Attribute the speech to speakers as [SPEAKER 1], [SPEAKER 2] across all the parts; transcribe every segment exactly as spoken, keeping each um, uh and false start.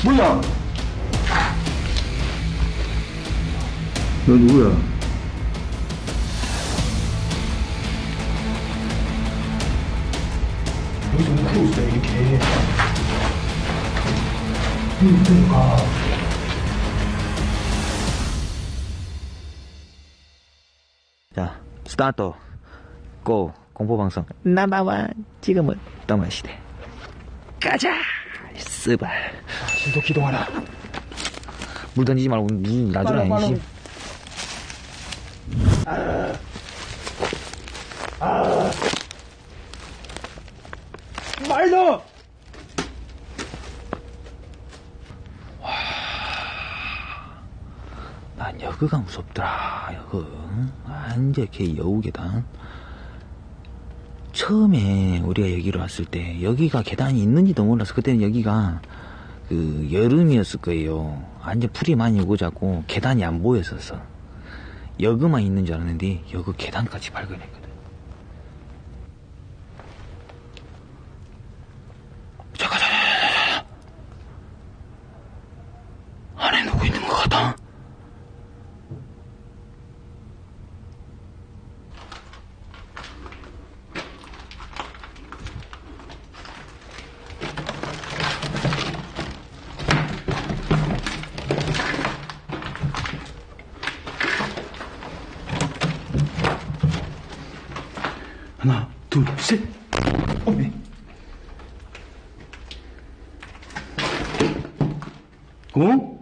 [SPEAKER 1] 뭐야? 너 누구야?
[SPEAKER 2] 여기서 묵히고 있어, 이렇게. 그러니까.
[SPEAKER 3] 자, 스타트. 고. 공포방송 넘버원. 지금은 떠마시대. 가자. 쓰발.
[SPEAKER 2] 아, 신도 기동하라.
[SPEAKER 3] 물 던지지 말고 무슨 나주나 인심.
[SPEAKER 2] 아. 아. 말도!
[SPEAKER 3] 난 여기가 무섭더라. 여기 완전 개 여우계단. 처음에 우리가 여기로 왔을 때 여기가 계단이 있는지도 몰라서 그때는 여기가 그 여름이었을 거예요. 완전 풀이 많이 오고 자고 계단이 안 보였었어. 여기만 있는 줄 알았는데 여기 계단까지 발견했거든. 잠깐, 잠깐, 잠깐, 잠깐. 안에 누구 있는 것 같아?
[SPEAKER 1] 하나, 둘, 셋. 어메. 어?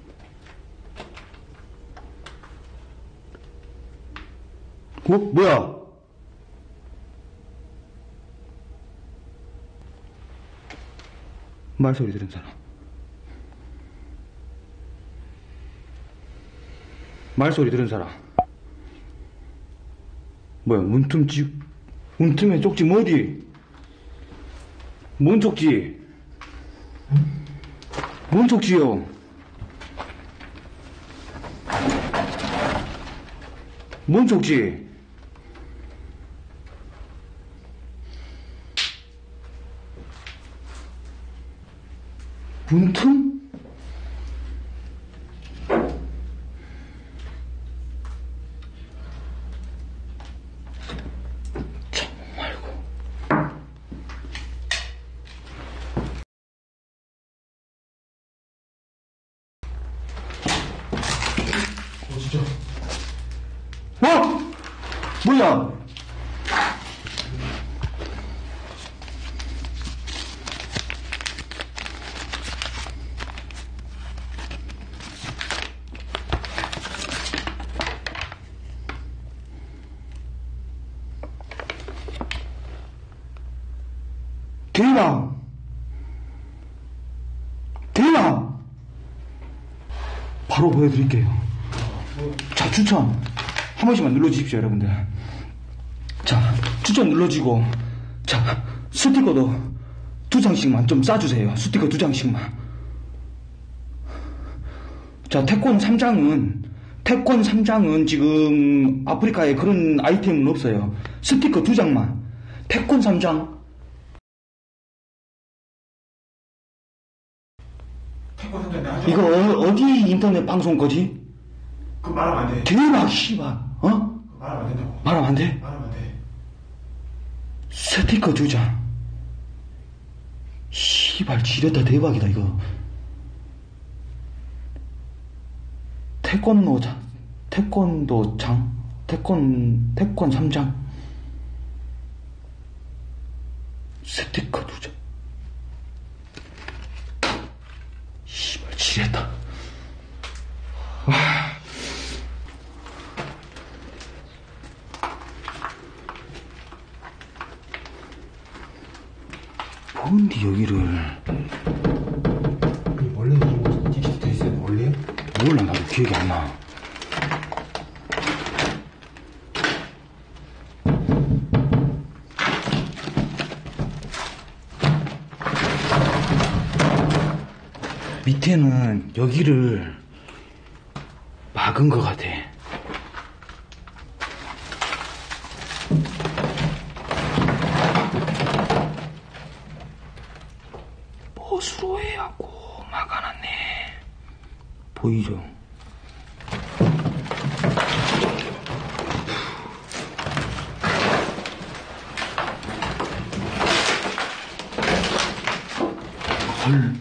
[SPEAKER 1] 어? 뭐야? 말소리 들은 사람. 말소리 들은 사람. 뭐야, 문틈 지, 문틈에 쪽지 뭐 어디? 뭔 쪽지? 뭔 쪽지요? 뭔 쪽지? 문틈?
[SPEAKER 2] 보시죠.
[SPEAKER 1] 어? 뭐야? 대박! 대박! 바로 보여드릴게요. 자, 추천 한 번씩만 눌러주십시오, 여러분들. 자, 추천 눌러주고, 자, 스티커도 두 장씩만 좀 싸주세요. 스티커 두 장씩만. 자, 태권 삼 장은 태권 삼 장은 지금 아프리카에 그런 아이템은 없어요. 스티커 두 장만. 태권 삼 장.
[SPEAKER 2] 태권 삼 장 나중에.
[SPEAKER 1] 이거 어, 어디 인터넷 방송 거지?
[SPEAKER 2] 그거 말하면 안 돼.
[SPEAKER 1] 대박, 씨발. 어?
[SPEAKER 2] 그거 말하면 안 된다고.
[SPEAKER 1] 말하면 안 돼?
[SPEAKER 2] 말하면 안 돼.
[SPEAKER 1] 스티커 두 장. 씨발, 지렸다. 대박이다, 이거. 태권도 장, 태권도 장, 태권, 태권 삼 장. 스티커 두 장. 씨발, 지렸다. 와. 뭔데 여기를.
[SPEAKER 2] 원래 이거 디지털 돼 있어요, 원래?
[SPEAKER 1] 몰라, 나도 기억이 안 나. 밑에는 여기를 막은 것 같아. 보수로 해갖고 막아놨네. 보이죠? 헐.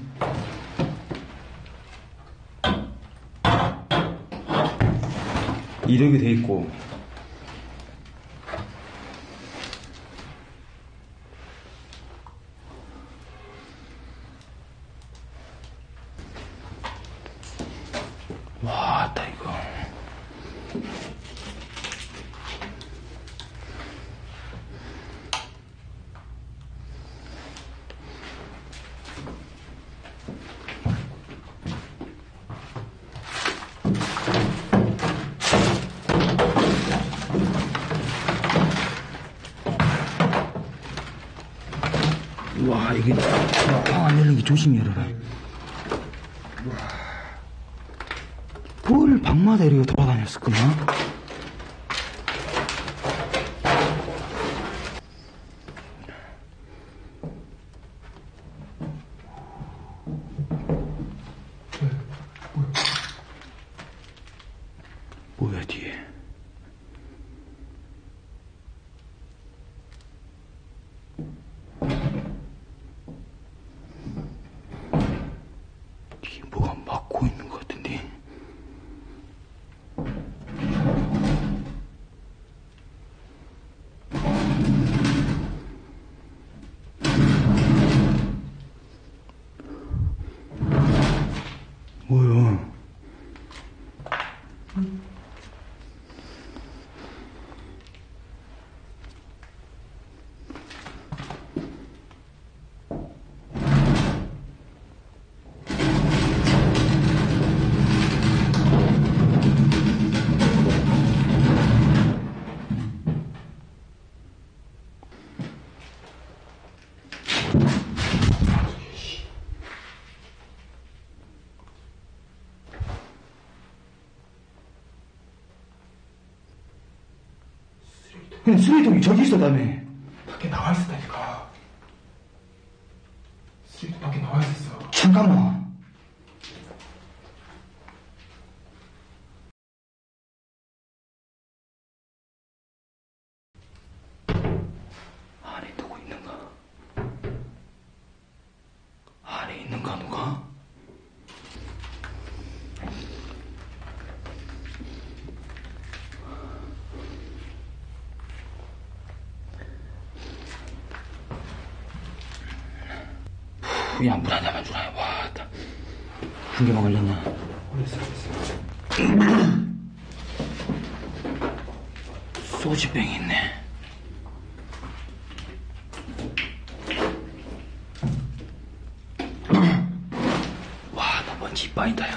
[SPEAKER 1] 이렇게 돼 있고. 와, 다 이거. 와, 이게 팡 안 열린 게 조심히 열어라. 뭘 방마다 이렇게 돌아다녔을까나? 뭐야, 뒤에. 뒤에 뭐가 막고 있는 것 같은데. 뭐야? 그냥 쓰레기통이 저기 있었다며.
[SPEAKER 2] 밖에 나와 있었다니까. 쓰레기통 밖에 나와 있었어.
[SPEAKER 1] 잠깐만. 안에 누구 있는가? 안에 있는가 누가? 야, 물 한 잔만 주라. 와, 다. 한 개만 걸렸나?
[SPEAKER 2] 그랬어, 그랬어.
[SPEAKER 1] 소주병이 있네. 와, 나 먼지 이빠이다, 야.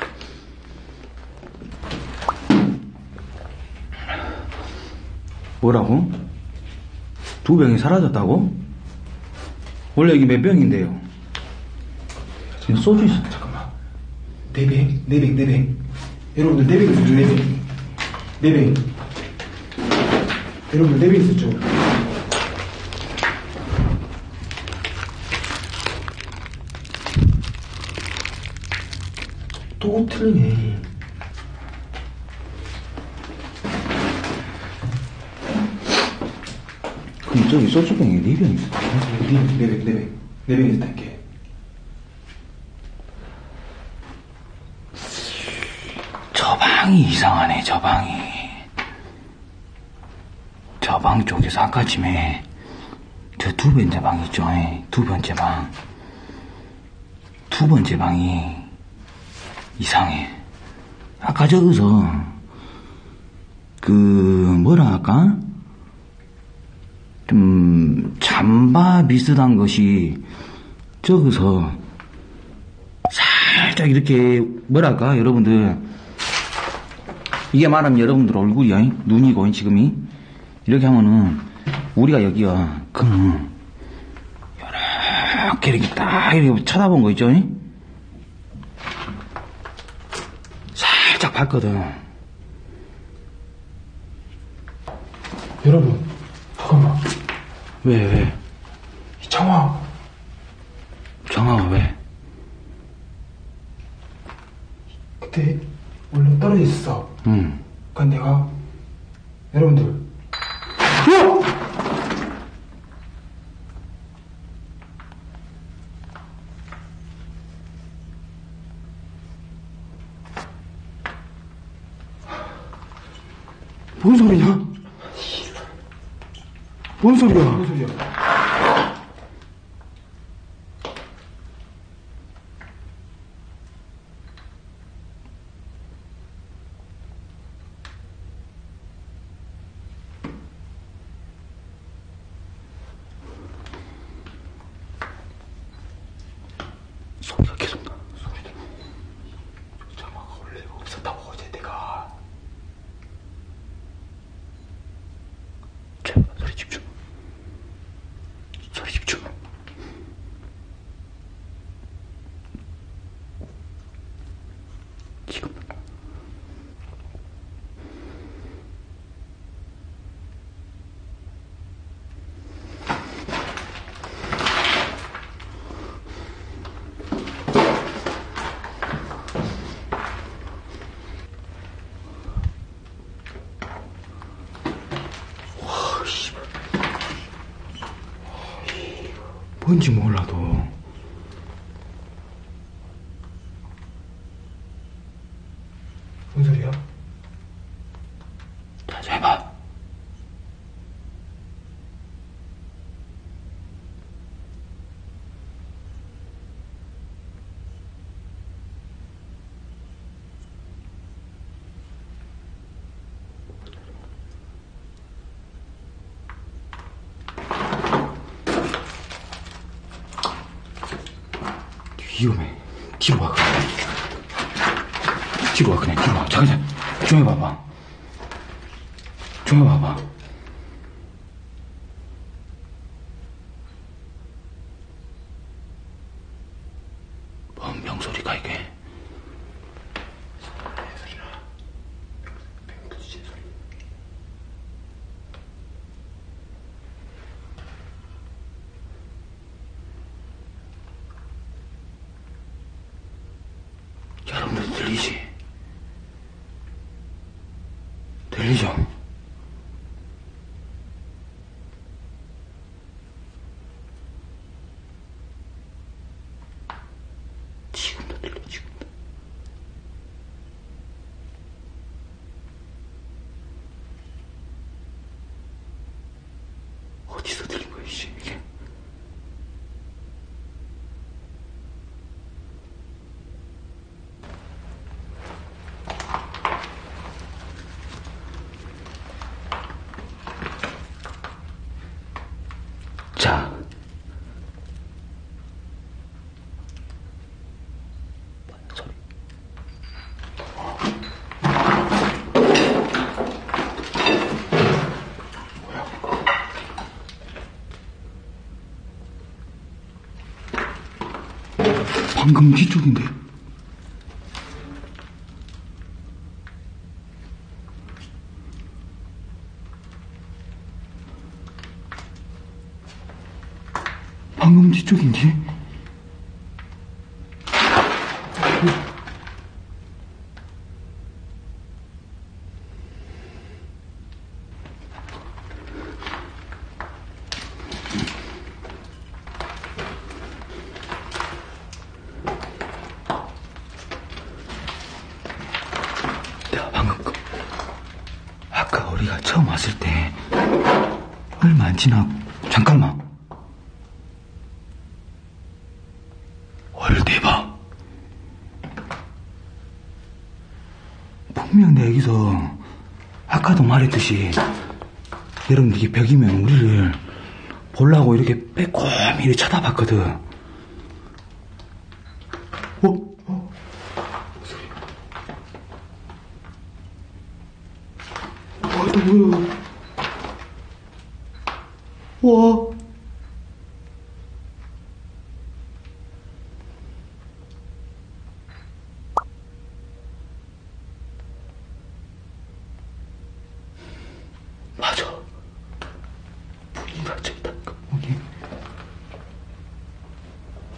[SPEAKER 1] 뭐라고? 두 병이 사라졌다고? 원래 여기 몇 병인데요? 지금 소주 있어.
[SPEAKER 2] 잠깐만. 네 병, 네 병, 네 병. 여러분들 네 병 있었죠, 네 병. 네 병. 여러분들 네 병 있었죠.
[SPEAKER 1] 또 틀리네. 그럼 저기 소주병이 네 병 있어.
[SPEAKER 2] 네 병, 네 병, 네 병. 네 병 있었다니까.
[SPEAKER 1] 저 방이 이상하네, 저 방이. 저 방 쪽에서 아까쯤에 저 두 번째 방 있죠, 두 번째 방. 두 번째 방이 이상해. 아까 저기서 그 뭐라 할까? 좀 잠바 비슷한 것이 저기서 살짝 이렇게 뭐랄까 여러분들 이게 말하면 여러분들 얼굴이야 눈이고 지금이 이렇게 하면은 우리가 여기야 그럼 이렇게 이렇게 딱 이렇게 쳐다본 거 있죠? 살짝 봤거든.
[SPEAKER 2] 여러분, 잠깐만.
[SPEAKER 1] 왜 왜?
[SPEAKER 2] 이 장화.
[SPEAKER 1] 정아가 왜?
[SPEAKER 2] 그때 떨어져 있었어.
[SPEAKER 1] 응.
[SPEAKER 2] 그러니까 내가 여러분들
[SPEAKER 1] 어! 뭔 소리냐? 뭔 소리야?
[SPEAKER 2] 무슨 소리야?
[SPEAKER 1] 소리가 계속 나.
[SPEAKER 2] 소리도 자마가 원래 없었다고 어제 내가.
[SPEAKER 1] 제발 소리 집중. 소리 집중. 지금. 와, 씨발. 뭔지 몰라도
[SPEAKER 2] 뭔 소리야?
[SPEAKER 1] 다시 해봐. 위험해. 뒤로 와. 뒤로 와, 그냥 뒤로 와. 잠깐, 잠깐. 좀 해봐봐. 좀 해봐봐. 뭔 병소리가 이게? 여러분들 들리지? 들리죠? 지금도 들려, 지금도. 어디서 들린 거야, 이씨, 이게? 자, 소리. 방금 뒤쪽인데. 방금 뒤쪽인지? 내가 방금 그 아까 우리가 처음 왔을 때 얼마 안 지나. 잠깐만. 헐, 대박. 분명 내가 여기서 아까도 말했듯이 여러분들 이게 벽이면 우리를 보려고 이렇게 빼꼼히 이렇게 쳐다봤거든. 어?
[SPEAKER 2] 어? 무슨 소리야? 와, 또 뭐야?
[SPEAKER 1] 와. 맞아. 문이 닫혀있다니까, 문이.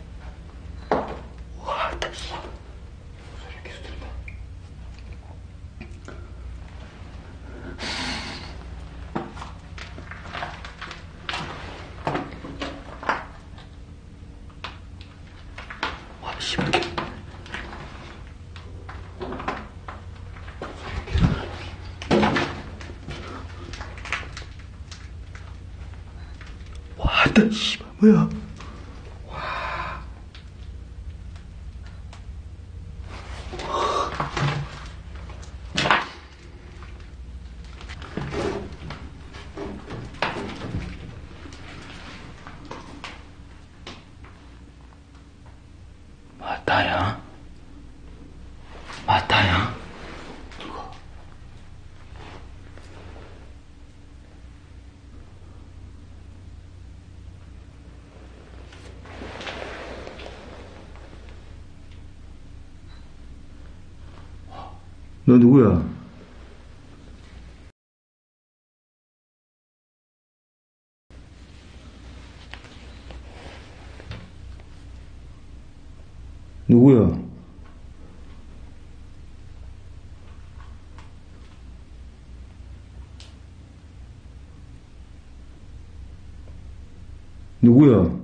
[SPEAKER 1] 와, 됐어.
[SPEAKER 2] 소리 계속 들린다.
[SPEAKER 1] 아따, 씨발, 뭐야. 맞다야. 맞다야. 너 누구야? 누구야? 누구야?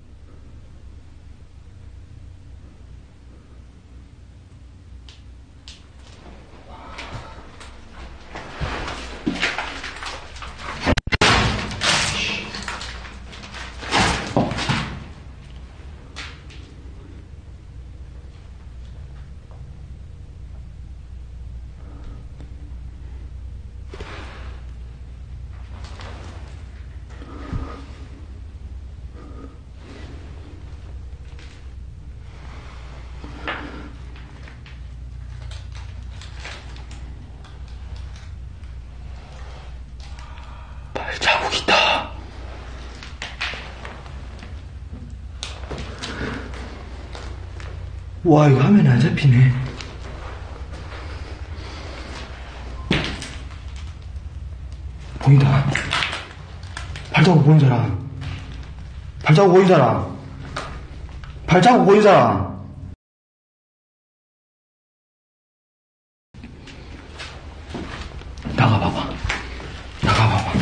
[SPEAKER 1] 발자국 있다. 와, 이거 화면이 안 잡히네. 보인다. 발자국 보인 사람. 발자국 보인 사람. 발자국 보인 사람. 나가봐봐. 나가봐봐.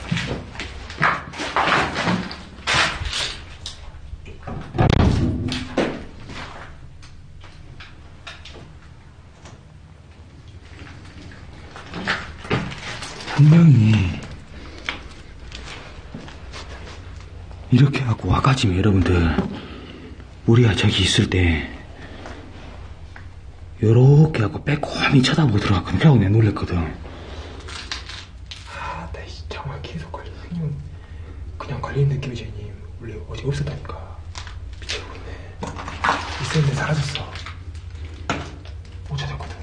[SPEAKER 1] 분명히 이렇게 하고 와가지고 여러분들 우리가 저기 있을 때 요렇게 하고 빼꼼히 쳐다보고 들어갔거든. 그래갖고 내가 놀랬거든.
[SPEAKER 2] 아, 나 정말 계속 걸린 그냥 그냥 걸린 느낌이지 형님. 원래 어제 없었다니까. 미쳐버렸네. 있었는데 사라졌어. 못 찾았거든.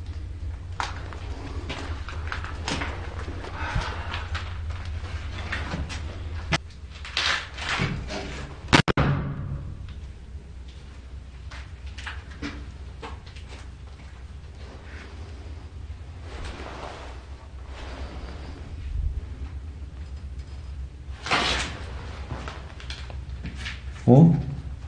[SPEAKER 1] 어?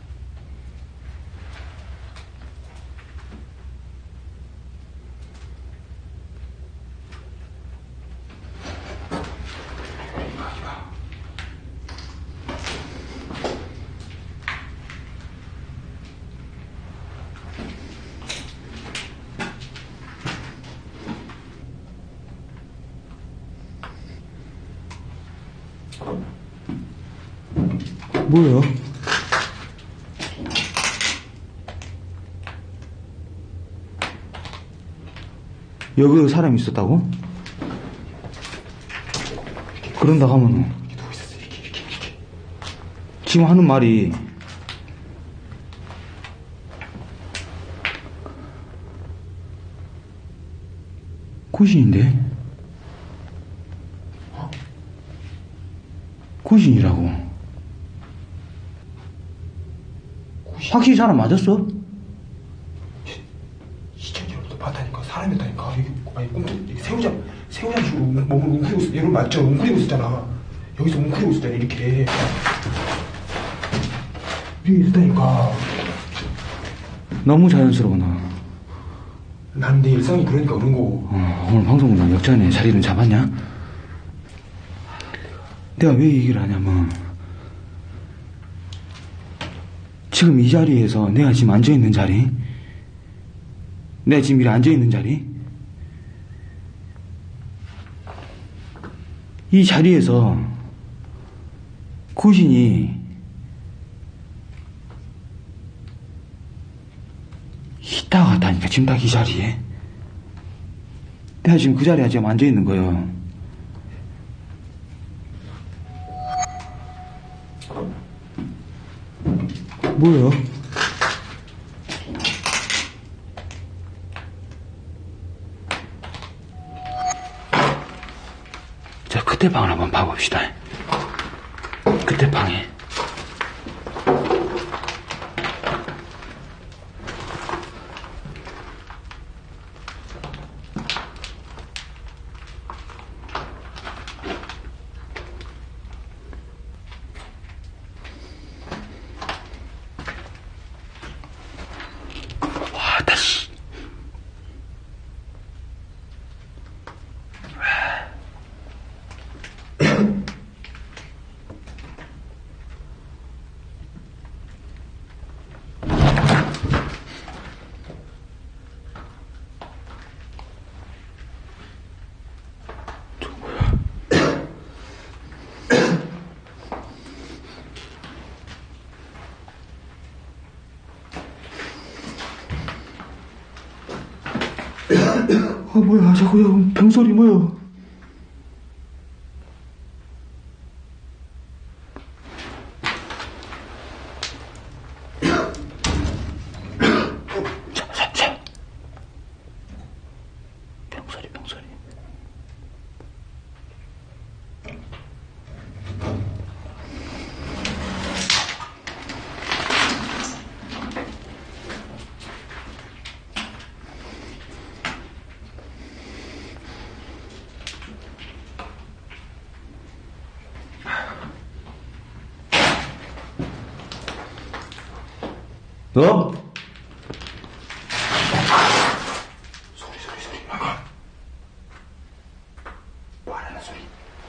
[SPEAKER 1] 뭐야? 여기 사람이 있었다고? 그런다 하면 지금 하는 말이 고신인데? 고신이라고. 확실히 사람 맞았어?
[SPEAKER 2] 시청자로도 봤다니까. 사람이었다니까. 여기, 아니, 꿈, 새우장, 새우장 식으로 몸을 웅크리고 있어. 얘를 맞죠? 웅크리고 있었잖아. 여기서 웅크리고 있었잖아, 이렇게. 여기 있었다니까.
[SPEAKER 1] 너무 자연스러워, 나.
[SPEAKER 2] 난 내 일상이 그러니까 그런 거고.
[SPEAKER 1] 어, 오늘 방송은 역전에 자리는 잡았냐? 내가 왜 얘기를 하냐면, 지금 이 자리에서 내가 지금 앉아있는 자리, 내가 지금 이리 앉아있는 자리, 이 자리에서 구신이 이따 갔다니까 지금 딱 이 자리에. 내가 지금 그 자리에 지금 앉아 있는 거예요. 뭐야? 자, 그때 방을 한번 봐봅시다. 그때 방에. 와, 다시. 아, 뭐야, 자꾸 야, 병소리 뭐야? 자, 자, 자. 병소리, 병소리. 어? 소리, 소리, 소리. 뭐 하라는 소리?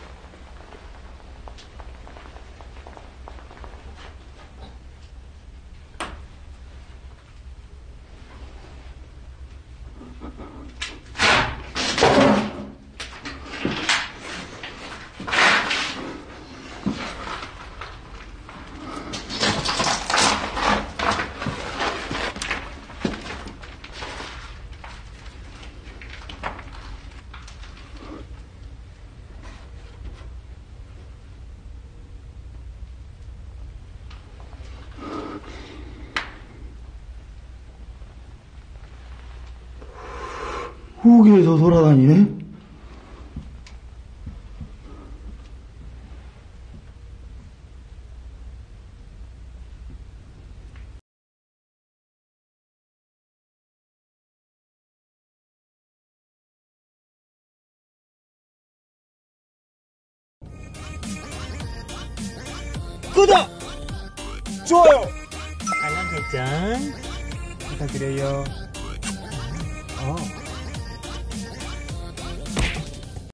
[SPEAKER 1] 후기에서 돌아다니네?
[SPEAKER 2] 구독! 좋아요!
[SPEAKER 3] 알람 설정
[SPEAKER 2] 부탁드려요. 어.